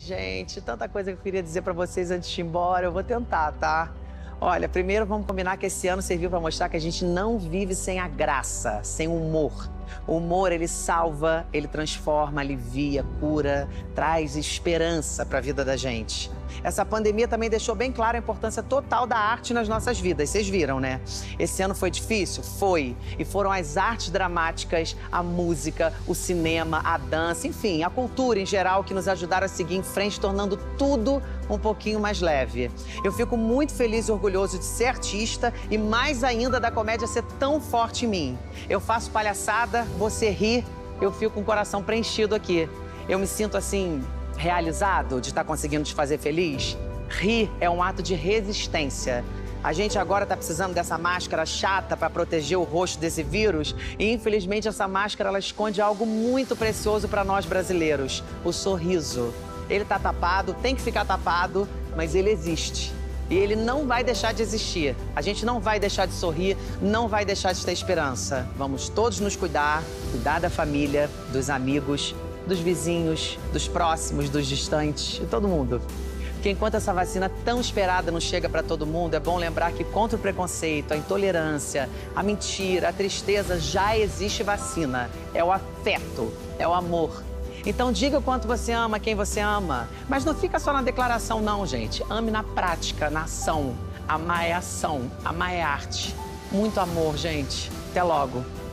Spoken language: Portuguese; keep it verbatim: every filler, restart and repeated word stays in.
gente, tanta coisa que eu queria dizer pra vocês antes de ir embora. Eu vou tentar, tá? Olha, primeiro vamos combinar que esse ano serviu pra mostrar que a gente não vive sem a graça, sem o humor. O humor, ele salva, ele transforma, alivia, cura, traz esperança pra vida da gente. Essa pandemia também deixou bem clara a importância total da arte nas nossas vidas. Vocês viram, né? Esse ano foi difícil? Foi. E foram as artes dramáticas, a música, o cinema, a dança, enfim, a cultura em geral que nos ajudaram a seguir em frente, tornando tudo um pouquinho mais leve. Eu fico muito feliz e orgulhoso de ser artista e mais ainda da comédia ser tão forte em mim. Eu faço palhaçada, você ri, eu fico com o coração preenchido aqui. Eu me sinto assim, realizado de estar conseguindo te fazer feliz. Rir é um ato de resistência. A gente agora tá precisando dessa máscara chata para proteger o rosto desse vírus e, infelizmente, essa máscara ela esconde algo muito precioso para nós brasileiros, o sorriso. Ele tá tapado, tem que ficar tapado, mas ele existe. E ele não vai deixar de existir. A gente não vai deixar de sorrir, não vai deixar de ter esperança. Vamos todos nos cuidar, cuidar da família, dos amigos, dos vizinhos, dos próximos, dos distantes, de todo mundo. Porque enquanto essa vacina tão esperada não chega para todo mundo, é bom lembrar que contra o preconceito, a intolerância, a mentira, a tristeza, já existe vacina. É o afeto, é o amor. Então diga o quanto você ama quem você ama. Mas não fica só na declaração não, gente. Ame na prática, na ação. Amar é ação, amar é arte. Muito amor, gente. Até logo.